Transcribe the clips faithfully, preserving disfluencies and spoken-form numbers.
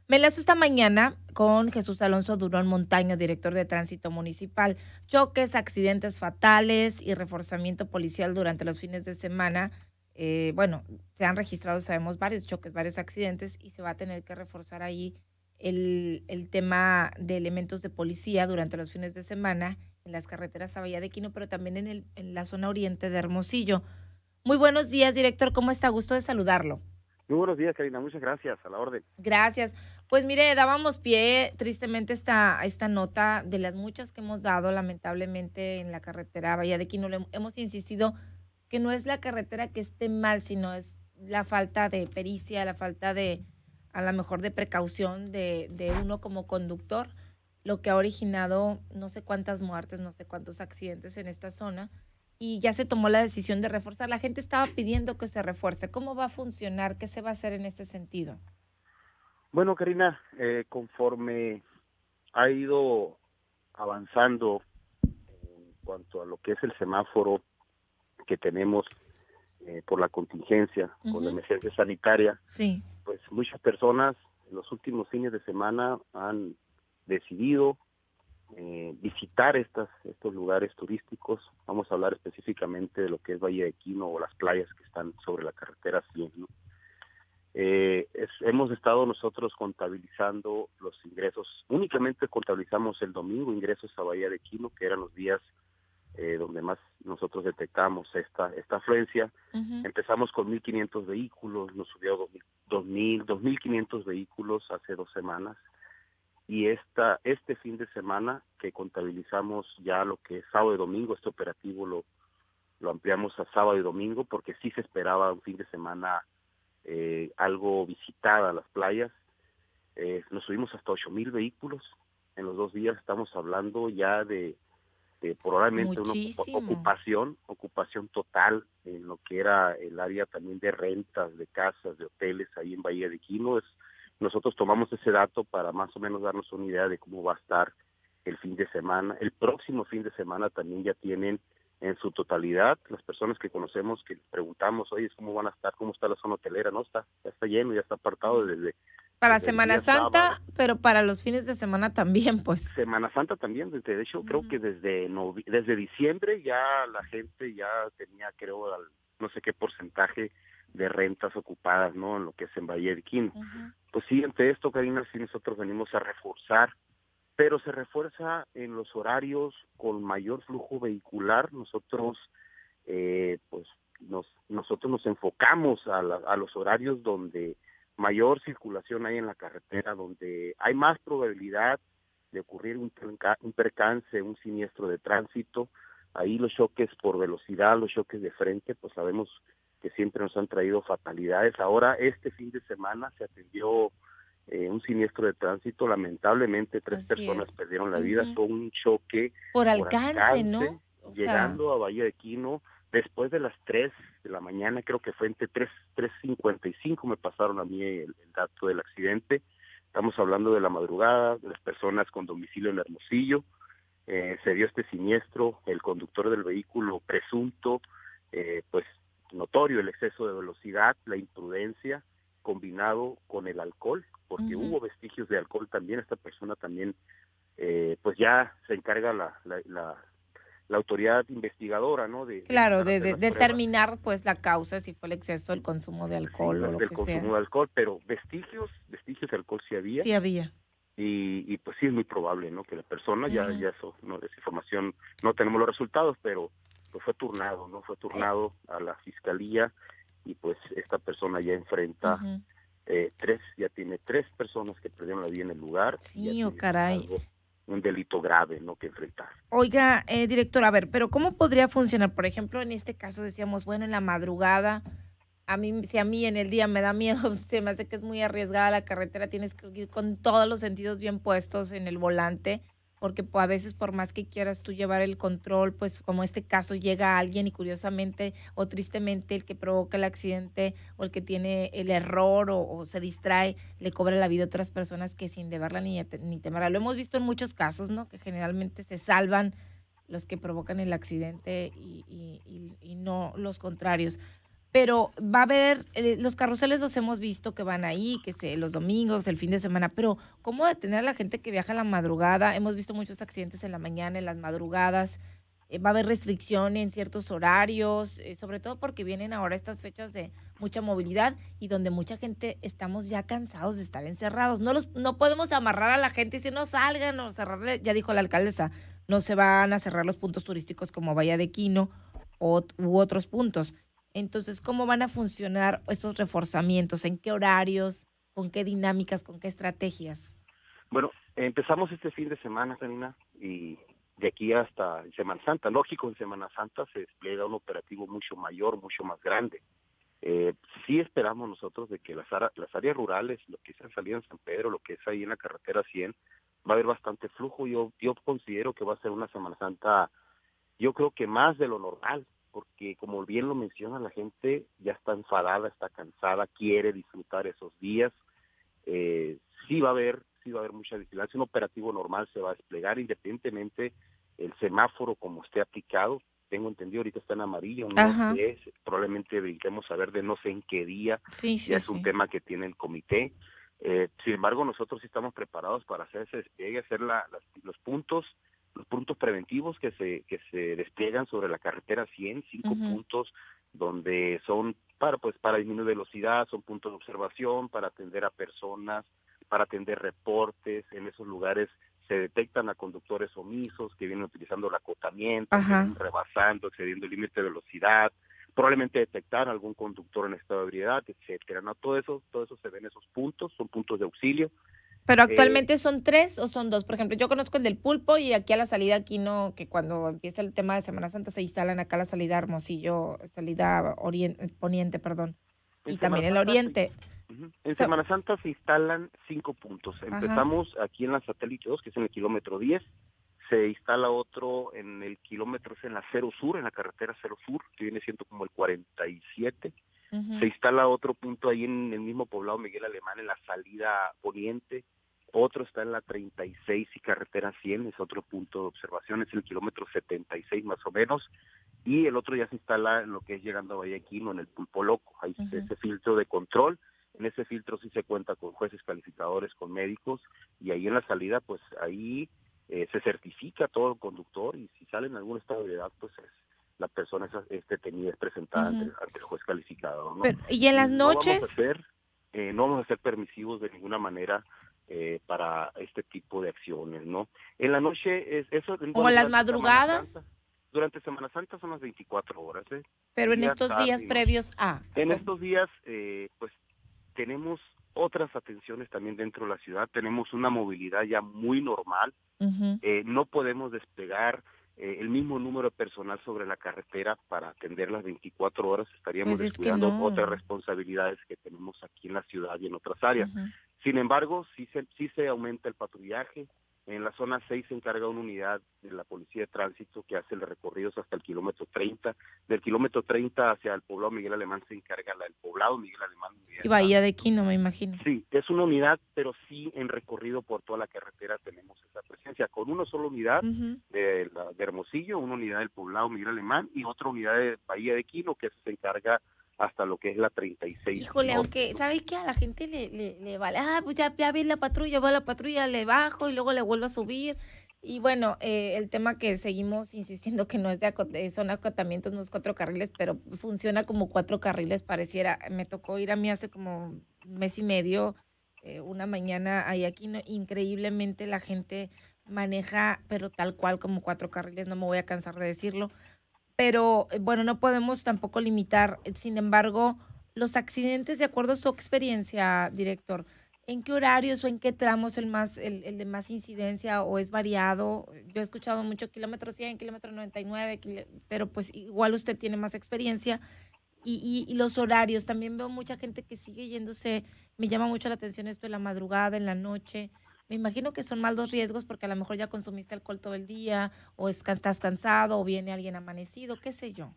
Me enlazo esta mañana con Jesús Alonso Durón Montaño, director de Tránsito Municipal. Choques, accidentes fatales y reforzamiento policial durante los fines de semana. Eh, bueno, se han registrado, sabemos, varios choques, varios accidentes y se va a tener que reforzar ahí el, el tema de elementos de policía durante los fines de semana en las carreteras a Bahía de Quino, pero también en, el, en la zona oriente de Hermosillo. Muy buenos días, director. ¿Cómo está? Gusto de saludarlo. Muy buenos días, Karina. Muchas gracias. A la orden. Gracias. Pues mire, dábamos pie tristemente esta, esta nota de las muchas que hemos dado lamentablemente en la carretera Bahía de Quino. Le hemos insistido que no es la carretera que esté mal, sino es la falta de pericia, la falta de, a lo mejor, de precaución de, de uno como conductor, lo que ha originado no sé cuántas muertes, no sé cuántos accidentes en esta zona. Y ya se tomó la decisión de reforzar. La gente estaba pidiendo que se refuerce. ¿Cómo va a funcionar? ¿Qué se va a hacer en este sentido? Bueno, Karina, eh, conforme ha ido avanzando en cuanto a lo que es el semáforo que tenemos eh, por la contingencia, uh-huh. por la emergencia sanitaria, sí. pues muchas personas en los últimos fines de semana han decidido eh, visitar estas, estos lugares turísticos. Vamos a hablar específicamente de lo que es Bahía de Quino o las playas que están sobre la carretera cien, ¿no? Eh, es, hemos estado nosotros contabilizando los ingresos, únicamente contabilizamos el domingo ingresos a Bahía de Quino, que eran los días eh, donde más nosotros detectamos esta esta afluencia. Uh-huh. Empezamos con mil quinientos vehículos, nos subió dos mil, dos mil quinientos vehículos hace dos semanas, y esta este fin de semana que contabilizamos ya lo que es sábado y domingo, este operativo lo, lo ampliamos a sábado y domingo, porque sí se esperaba un fin de semana Eh, algo visitada a las playas. Eh, nos subimos hasta ocho mil vehículos en los dos días. Estamos hablando ya de, de probablemente Muchísimo. una ocupación, ocupación total en lo que era el área también de rentas, de casas, de hoteles ahí en Bahía de Quino. Es, nosotros tomamos ese dato para más o menos darnos una idea de cómo va a estar el fin de semana. El próximo fin de semana también ya tienen en su totalidad, las personas que conocemos, que les preguntamos, oye, ¿cómo van a estar? ¿Cómo está la zona hotelera? No, está, ya está lleno, ya está apartado desde... Para desde Semana Santa, sábado. Pero para los fines de semana también, pues. Semana Santa también, desde, de hecho, uh-huh. creo que desde novi- desde diciembre ya la gente ya tenía, creo, al, no sé qué porcentaje de rentas ocupadas, ¿no? En lo que es en Bahía de Quino. Uh-huh. Pues sí, ante esto, Karina, sí nosotros venimos a reforzar, pero se refuerza en los horarios con mayor flujo vehicular. Nosotros eh, pues nos nosotros nos enfocamos a, la, a los horarios donde mayor circulación hay en la carretera, donde hay más probabilidad de ocurrir un, un percance, un siniestro de tránsito. Ahí los choques por velocidad, los choques de frente, pues sabemos que siempre nos han traído fatalidades. Ahora, este fin de semana se atendió Eh, un siniestro de tránsito, lamentablemente tres Así personas es. perdieron la Uh-huh. vida. Fue un choque por por alcance, alcance, ¿no? O llegando sea... a Bahía de Quino después de las tres de la mañana, creo que fue entre tres, tres cincuenta y cinco me pasaron a mí el, el dato del accidente. Estamos hablando de la madrugada, de las personas con domicilio en Hermosillo. Eh, se dio este siniestro, el conductor del vehículo presunto, eh, pues notorio el exceso de velocidad, la imprudencia, combinado con el alcohol, porque uh-huh. hubo vestigios de alcohol también. Esta persona también, eh, pues ya se encarga la, la, la, la autoridad investigadora, ¿no? De, claro, de, de, de determinar pues la causa, si fue el exceso del consumo de alcohol sí, o lo del que consumo sea. de alcohol, pero vestigios, vestigios de alcohol sí había. Sí había. Y, y pues sí es muy probable, ¿no? Que la persona, uh-huh. ya, ya eso, no, esa información, no tenemos los resultados, pero pues fue turnado, ¿no? Fue turnado a la fiscalía y pues esta persona ya enfrenta... Uh-huh. Eh, tres, ya tiene tres personas que perdieron la vida en el lugar. Sí, oh, caray. Algo, un delito grave, ¿no?, que enfrentar. Oiga, eh, director, a ver, pero ¿cómo podría funcionar? Por ejemplo, en este caso decíamos, bueno, en la madrugada, a mí, si a mí en el día me da miedo, se me hace que es muy arriesgada la carretera, tienes que ir con todos los sentidos bien puestos en el volante, porque pues, a veces por más que quieras tú llevar el control, pues como este caso llega alguien y curiosamente o tristemente el que provoca el accidente o el que tiene el error o, o se distrae, le cobra la vida a otras personas que sin deberla ni, ni temerla. Lo hemos visto en muchos casos, ¿no? Que generalmente se salvan los que provocan el accidente y, y, y, y no los contrarios. pero va a haber, eh, los carruseles los hemos visto que van ahí, que se, los domingos, el fin de semana, pero ¿cómo detener a la gente que viaja a la madrugada? Hemos visto muchos accidentes en la mañana, en las madrugadas. Eh, va a haber restricción en ciertos horarios, eh, sobre todo porque vienen ahora estas fechas de mucha movilidad y donde mucha gente estamos ya cansados de estar encerrados. No los, no podemos amarrar a la gente y decir no salgan o cerrarle, ya dijo la alcaldesa, no se van a cerrar los puntos turísticos como Bahía de Quino o, u otros puntos. Entonces, ¿cómo van a funcionar estos reforzamientos? ¿En qué horarios? ¿Con qué dinámicas? ¿Con qué estrategias? Bueno, empezamos este fin de semana, Karina, y de aquí hasta Semana Santa. Lógico, en Semana Santa se despliega un operativo mucho mayor, mucho más grande. Eh, sí esperamos nosotros de que las, ara- las áreas rurales, lo que es en salida en San Pedro, lo que es ahí en la carretera cien, va a haber bastante flujo. Yo, yo considero que va a ser una Semana Santa, yo creo que más de lo normal, porque como bien lo menciona, la gente ya está enfadada, está cansada, quiere disfrutar esos días. Eh, sí va a haber, sí va a haber mucha vigilancia. Un operativo normal se va a desplegar independientemente el semáforo como esté aplicado. Tengo entendido, ahorita está en amarillo, no Ajá, sé, probablemente brinquemos a ver de no sé en qué día, sí, ya sí, es un sí. tema que tiene el comité. Eh, sin embargo, nosotros sí estamos preparados para hacer ese despliegue, hacer la, las- los puntos los puntos preventivos que se que se despliegan sobre la carretera cien, cinco Ujú. puntos donde son para pues para disminuir velocidad, son puntos de observación, para atender a personas, para atender reportes. En esos lugares se detectan a conductores omisos que vienen utilizando el acotamiento, que Ajá. vienen rebasando, excediendo el límite de velocidad, probablemente detectar algún conductor en estado de ebriedad, etcétera. No, todo eso, todo eso se ve en esos puntos, son puntos de auxilio. Pero Eh, actualmente son tres o son dos. Por ejemplo, yo conozco el del Pulpo y aquí a la salida, aquí no, que cuando empieza el tema de Semana Santa se instalan acá a la salida Hermosillo, salida orien- poniente, perdón, en y Semana también el Santa se oriente. Ujú. En So- Semana Santa se instalan cinco puntos. ajá, Empezamos aquí en la Satélite dos, que es en el kilómetro diez. Se instala otro en el kilómetro, es en la Cero Sur, en la carretera Cero Sur, que viene siendo como el cuarenta y siete. Se ujú, instala otro punto ahí en el mismo poblado Miguel Alemán, en la salida poniente. Otro está en la treinta y seis y carretera cien, es otro punto de observación, es el kilómetro setenta y seis más o menos. Y el otro ya se instala en lo que es llegando a Vallequino, en el Pulpo Loco. Hay ujú. ese filtro de control. En ese filtro sí se cuenta con jueces calificadores, con médicos, y ahí en la salida, pues ahí eh, se certifica todo el conductor, y si sale en algún estado de edad, pues es, la persona es, es detenida, es presentada ante, Ujú. ante el juez calificador, ¿no? Pero, ¿y en las No vamos a noches? ser, eh, no vamos a ser permisivos de ninguna manera eh, para este tipo de acciones, ¿no? En la noche, es eso, ¿O bueno, en las durante Semana madrugadas? Santa, durante Semana Santa son las veinticuatro horas, ¿eh? Pero en Día, estos días tarde y noche. previos a. En ¿Cómo? estos días, eh, pues tenemos otras atenciones también dentro de la ciudad, tenemos una movilidad ya muy normal. Ujú. Eh, no podemos desplegar eh, el mismo número de personal sobre la carretera para atender las veinticuatro horas, estaríamos Pues es que descuidando otras no. responsabilidades que tenemos aquí en la ciudad y en otras áreas. Ujú. Sin embargo, sí se, sí se aumenta el patrullaje. En la zona seis se encarga una unidad de la Policía de Tránsito que hace los recorridos hasta el kilómetro treinta. Del kilómetro treinta hacia el poblado Miguel Alemán se encarga la del poblado Miguel Alemán. Miguel Y Alemán. Bahía de Quino, me imagino. Sí, es una unidad, pero sí en recorrido por toda la carretera tenemos esa presencia, con una sola unidad Ujú. de, la, de Hermosillo, una unidad del poblado Miguel Alemán y otra unidad de Bahía de Quino que se encarga hasta lo que es la treinta y seis Híjole, norte, aunque, ¿no? ¿sabes qué? A la gente le, le, le vale, ah, pues ya, ya vi la patrulla, voy a la patrulla, le bajo y luego le vuelvo a subir. Y bueno, eh, el tema que seguimos insistiendo que no es de aco- eh, son acotamientos, no es cuatro carriles, pero funciona como cuatro carriles, pareciera. Me tocó ir a mí hace como un mes y medio, eh, una mañana ahí aquí, no, increíblemente la gente maneja, pero tal cual como cuatro carriles, no me voy a cansar de decirlo, pero eh, bueno, no podemos tampoco limitar, eh, sin embargo, los accidentes, de acuerdo a su experiencia, director, ¿en qué horarios o en qué tramos el más, el, el de más incidencia o es variado? Yo he escuchado mucho kilómetro cien, kilómetro noventa y nueve, kilo- pero pues igual usted tiene más experiencia y, y, y los horarios, también veo mucha gente que sigue yéndose, me llama mucho la atención esto de la madrugada, en la noche. Me imagino que son más los riesgos porque a lo mejor ya consumiste alcohol todo el día, o es, que estás cansado, o viene alguien amanecido, qué sé yo.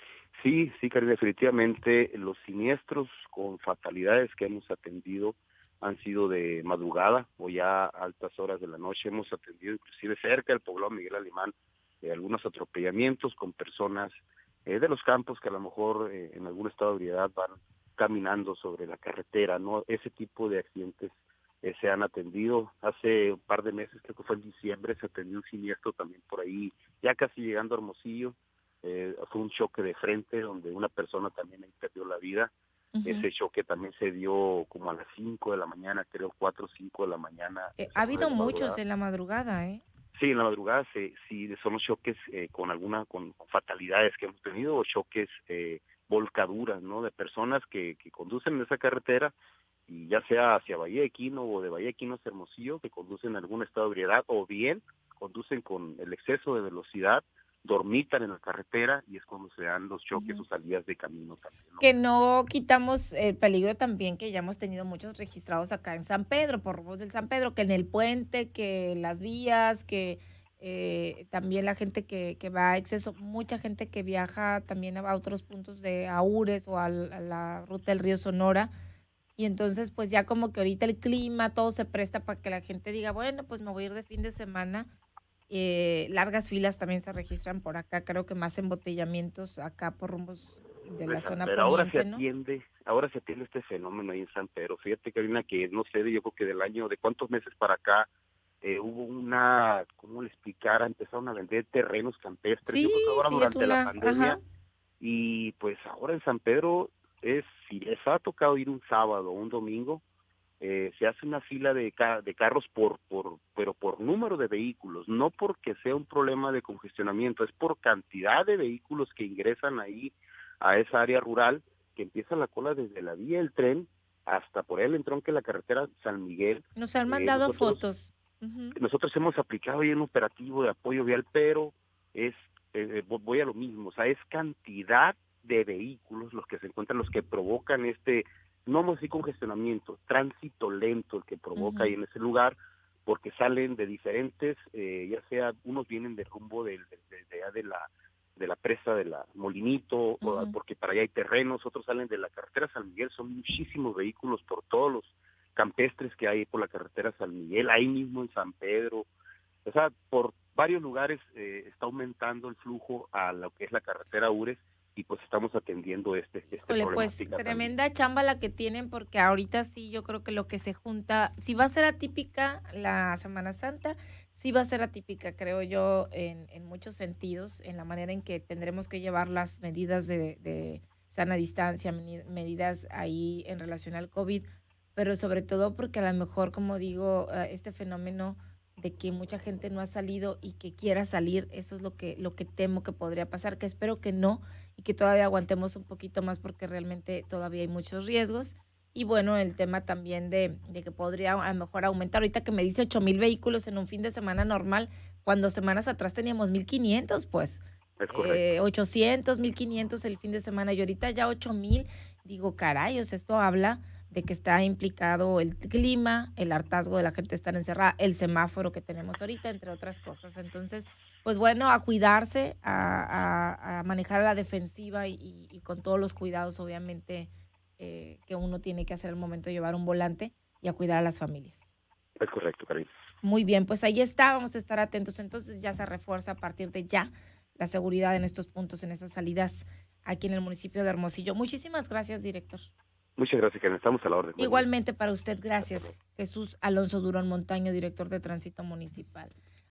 Sí, sí, Karen, definitivamente los siniestros con fatalidades que hemos atendido han sido de madrugada o ya a altas horas de la noche. Hemos atendido inclusive cerca del poblado Miguel Alemán eh, algunos atropellamientos con personas eh, de los campos que a lo mejor eh, en algún estado de ebriedad van caminando sobre la carretera, ¿no? Ese tipo de accidentes eh, se han atendido. Hace un par de meses, creo que fue en diciembre, se atendió un siniestro también por ahí, ya casi llegando a Hermosillo. Eh, fue un choque de frente donde una persona también ahí perdió la vida. Uh-huh. Ese choque también se dio como a las cinco de la mañana, creo cuatro o cinco de la mañana. Eh, ha habido muchos en la madrugada, ¿eh? Sí, en la madrugada sí, sí son los choques eh, con alguna, con, con fatalidades que hemos tenido, o choques, eh, volcaduras, ¿no? De personas que, que conducen en esa carretera, y ya sea hacia Bahía de Quino o de Bahía de Quino hacia Hermosillo, que conducen en algún estado de ebriedad, o bien conducen con el exceso de velocidad, dormitan en la carretera, y es cuando se dan los choques uh-huh. o salidas de camino también, ¿no? Que no quitamos el peligro también, que ya hemos tenido muchos registrados acá en San Pedro, por robos del San Pedro, que en el puente, que las vías, que eh, también la gente que, que va a exceso, mucha gente que viaja también a otros puntos de Aures o a, a la ruta del río Sonora, y entonces pues ya como que ahorita el clima, todo se presta para que la gente diga, bueno, pues me voy a ir de fin de semana. Eh, largas filas también se registran por acá, creo que más embotellamientos acá por rumbos de la zona poniente, ahora se ¿no? atiende, ahora se atiende este fenómeno ahí en San Pedro. Fíjate, Karina, que no sé, yo creo que del año, de cuántos meses para acá, eh, hubo una, ¿cómo le explicara? Empezaron a vender terrenos campestres, sí, yo creo que ahora sí, durante una, la pandemia, ajá. Y pues ahora en San Pedro, es si les ha tocado ir un sábado o un domingo, Eh, se hace una fila de, ca de carros por, por, pero por número de vehículos, no porque sea un problema de congestionamiento, es por cantidad de vehículos que ingresan ahí a esa área rural, que empieza la cola desde la vía del tren hasta por el entronque de la carretera San Miguel. Nos han mandado eh, nosotros, fotos. Uh-huh. Nosotros hemos aplicado ahí un operativo de apoyo vial, pero es eh, voy a lo mismo, o sea, es cantidad de vehículos los que se encuentran, los que provocan este, no vamos a decir congestionamiento, tránsito lento el que provoca uh-huh. ahí en ese lugar, porque salen de diferentes, eh, ya sea, unos vienen de rumbo de, de, de, de, de la de la presa de la Molinito, uh-huh. porque para allá hay terrenos, otros salen de la carretera San Miguel, son muchísimos vehículos por todos los campestres que hay por la carretera San Miguel, ahí mismo en San Pedro, o sea, por varios lugares eh, está aumentando el flujo a lo que es la carretera Ures, y pues estamos atendiendo este, este Híjole, pues tremenda también. Chamba la que tienen, porque ahorita sí yo creo que lo que se junta, si va a ser atípica la Semana Santa, sí va a ser atípica, creo yo, en, en muchos sentidos, en la manera en que tendremos que llevar las medidas de, de sana distancia, medidas ahí en relación al COVID, pero sobre todo porque a lo mejor, como digo, este fenómeno de que mucha gente no ha salido y que quiera salir, eso es lo que, lo que temo que podría pasar, que espero que no, y que todavía aguantemos un poquito más porque realmente todavía hay muchos riesgos. Y bueno, el tema también de, de que podría a lo mejor aumentar, ahorita que me dice ocho mil vehículos en un fin de semana normal, cuando semanas atrás teníamos mil quinientos, pues. Es correcto. Eh, ochocientos, mil quinientos el fin de semana, y ahorita ya ocho mil, digo, caray, o sea, esto habla de que está implicado el clima, el hartazgo de la gente estar encerrada, el semáforo que tenemos ahorita, entre otras cosas. Entonces, pues bueno, a cuidarse, a, a, a manejar a la defensiva y, y, y con todos los cuidados, obviamente, eh, que uno tiene que hacer al momento de llevar un volante, y a cuidar a las familias. Es correcto, Karina. Muy bien, pues ahí está, vamos a estar atentos. Entonces ya se refuerza a partir de ya la seguridad en estos puntos, en esas salidas aquí en el municipio de Hermosillo. Muchísimas gracias, director. Muchas gracias, Karina. Estamos a la orden. Igualmente para usted, gracias. Jesús Alonso Durón Montaño, director de Tránsito Municipal.